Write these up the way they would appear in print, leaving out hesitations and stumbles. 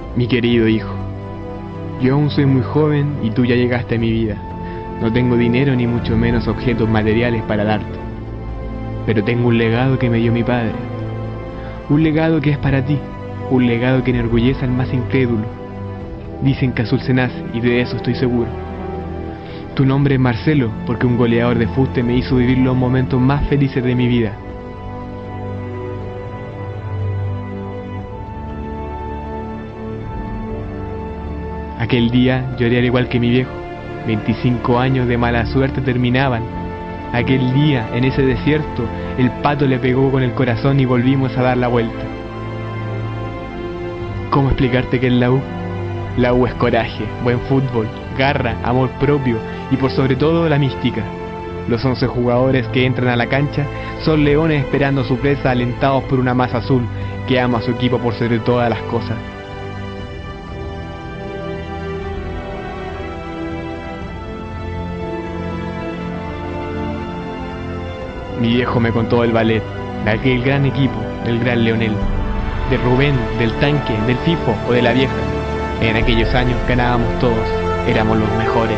Mi querido hijo, yo aún soy muy joven y tú ya llegaste a mi vida. No tengo dinero ni mucho menos objetos materiales para darte, pero tengo un legado que me dio mi padre. Un legado que es para ti, un legado que enorgullece al más incrédulo. Dicen que azul se nace y de eso estoy seguro. Tu nombre es Marcelo porque un goleador de fuste me hizo vivir los momentos más felices de mi vida. Aquel día lloré al igual que mi viejo. 25 años de mala suerte terminaban. Aquel día, en ese desierto, el pato le pegó con el corazón y volvimos a dar la vuelta. ¿Cómo explicarte qué es la U? La U es coraje, buen fútbol, garra, amor propio y por sobre todo la mística. Los 11 jugadores que entran a la cancha son leones esperando a su presa, alentados por una masa azul que ama a su equipo por sobre todas las cosas. Mi viejo me contó del ballet, de aquel gran equipo, del gran Leonel, de Rubén, del tanque, del FIFO o de la vieja. En aquellos años ganábamos todos, éramos los mejores.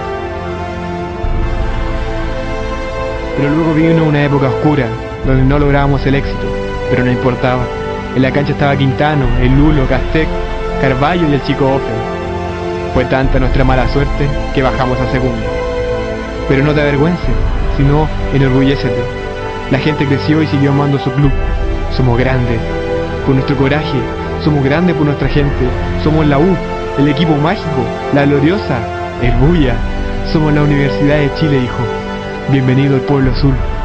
Pero luego vino una época oscura, donde no lográbamos el éxito, pero no importaba. En la cancha estaba Quintano, el Lulo, Gastec, Carballo y el Chico Offen. Fue tanta nuestra mala suerte que bajamos a segunda. Pero no te avergüences, sino enorgullécete. La gente creció y siguió amando su club. Somos grandes por nuestro coraje, somos grandes por nuestra gente. Somos la U, el equipo mágico, la gloriosa, el Buya. Somos la Universidad de Chile, hijo. Bienvenido al pueblo azul.